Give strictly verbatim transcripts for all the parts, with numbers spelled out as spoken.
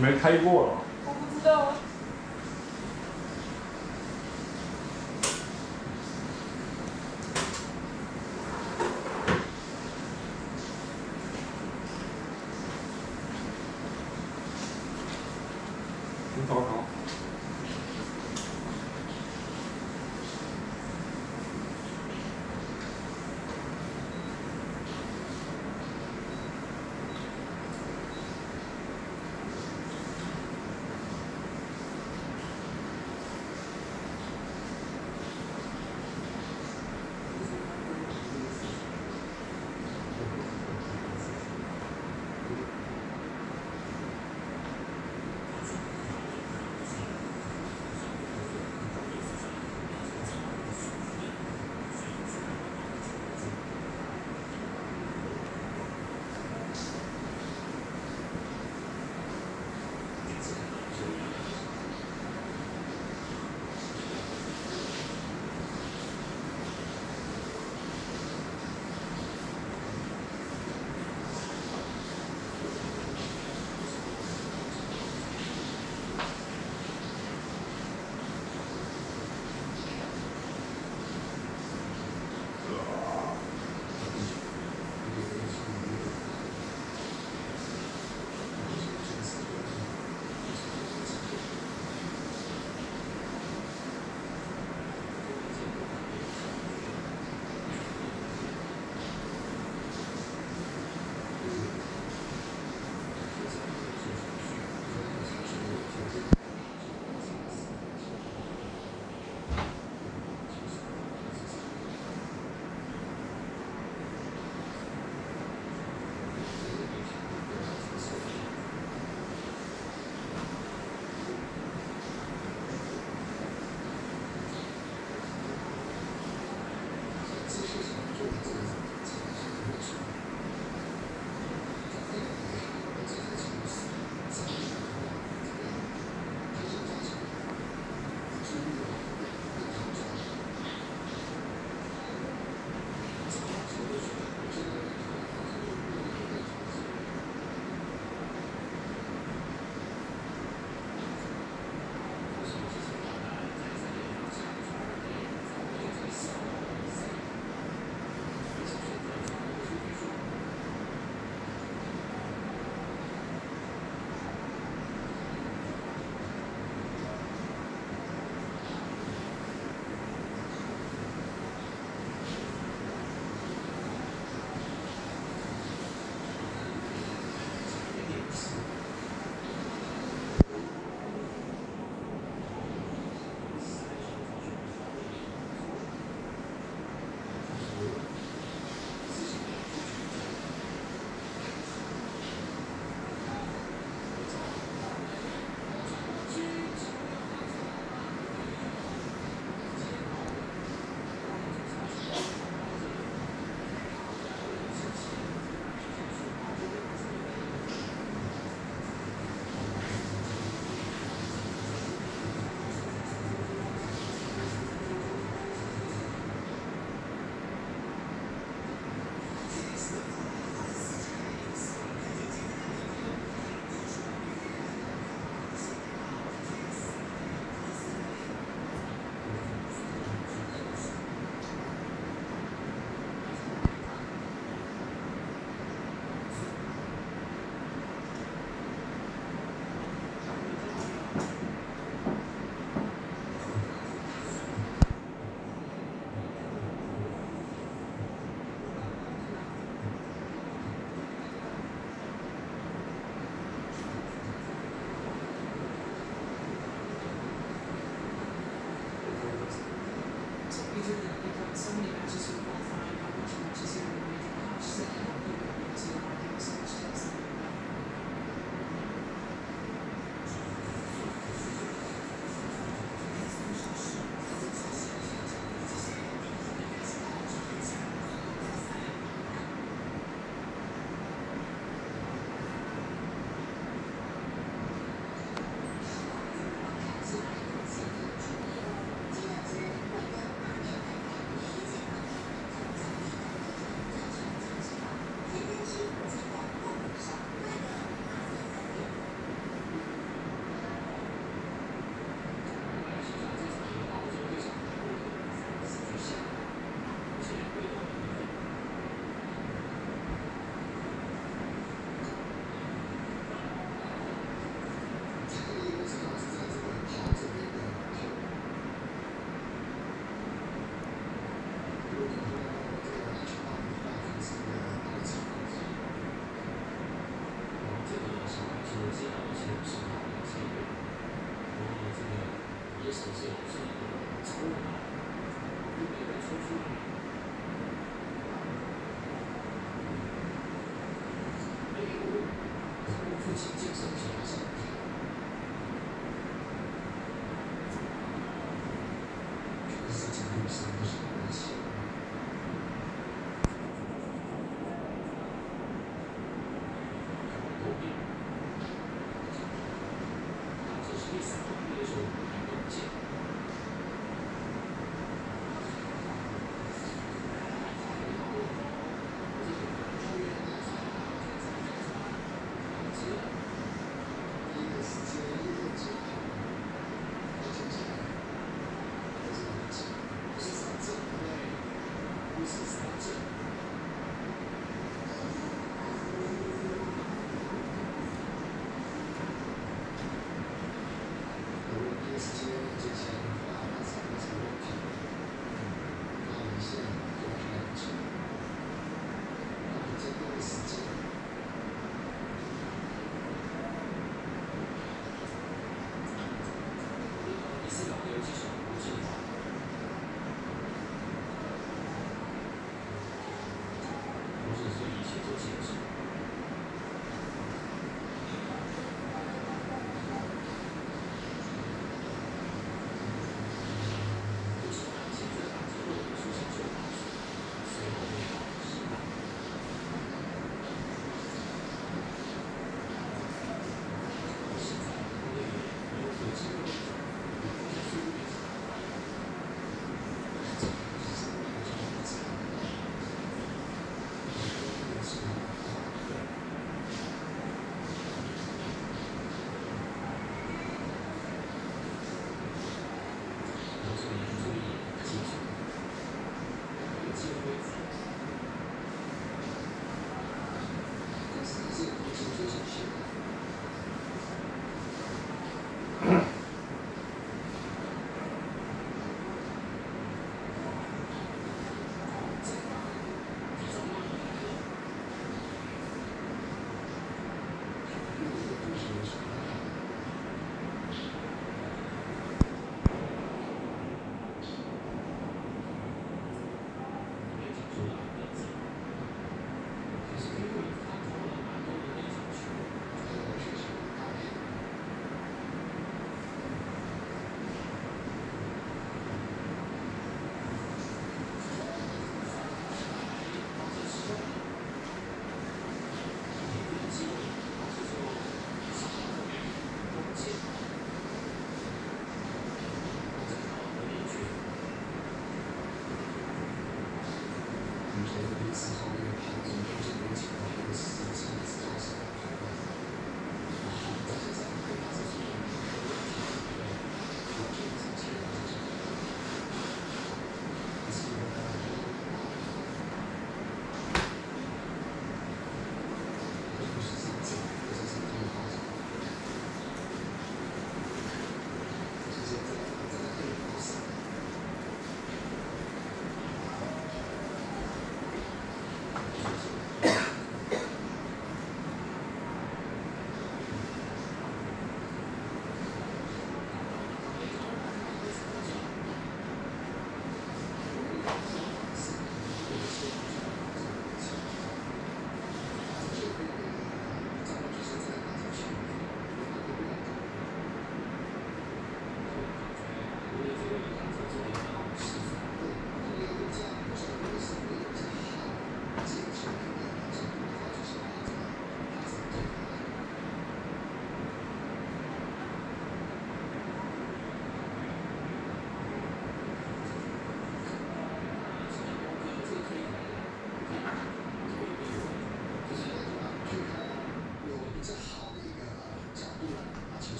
没开过了。 我不知道啊。 真糟糕。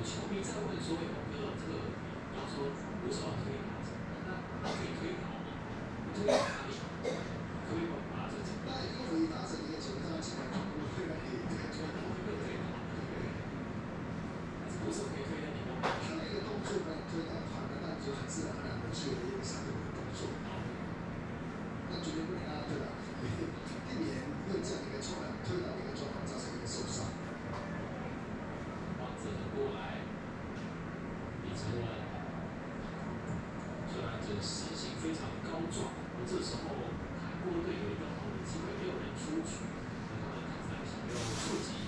球迷在问说，勇哥这个，你要说为什么要推他？那可以推倒吗？推哪里？可以把这整个。那一个可以达成一个球，让起来就不会让你这个推倒，这个推倒，对。为什么可以推到你呢？他那个动作呢，推到团的，那就很自然而然的就有一个相对的动作。那绝对不能让他推倒，避免用这样一个状况推倒一个状况造成一个受伤。王子的过来，李承文，虽然这身形非常高壮，而这时候韩国队有一个好的机会，没有人出局，那他们看起来想要触及。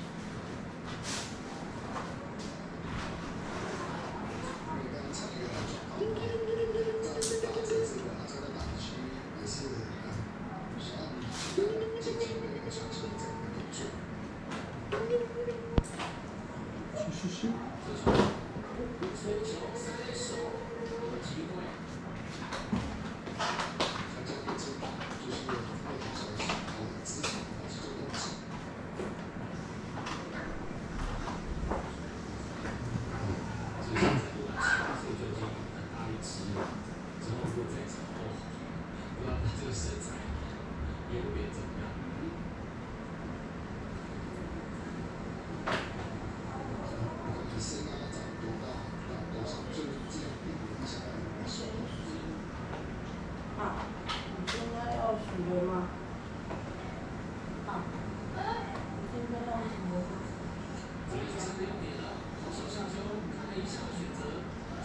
你刚才那个状况，在打这这个他在打区也是想要进行的一个传球这样一个动作。 是是是。 追求三手有机会。像这个进攻就是有那种小小的姿势，还是做动作。这是在多打球，所以就已经很大一支了。之后如果再场后，不知道他这个身材也会变怎么样。你身高长多高？多少？就是这样并不影响到你的手。 啊，你现在要许愿吗？啊，你现在要许愿吗？ 这里三六点了，投手下球，看了一下选择。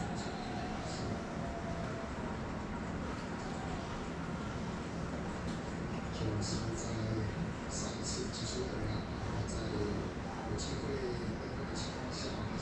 就是在上一次技术衡量，然后在有机会的那个情况下。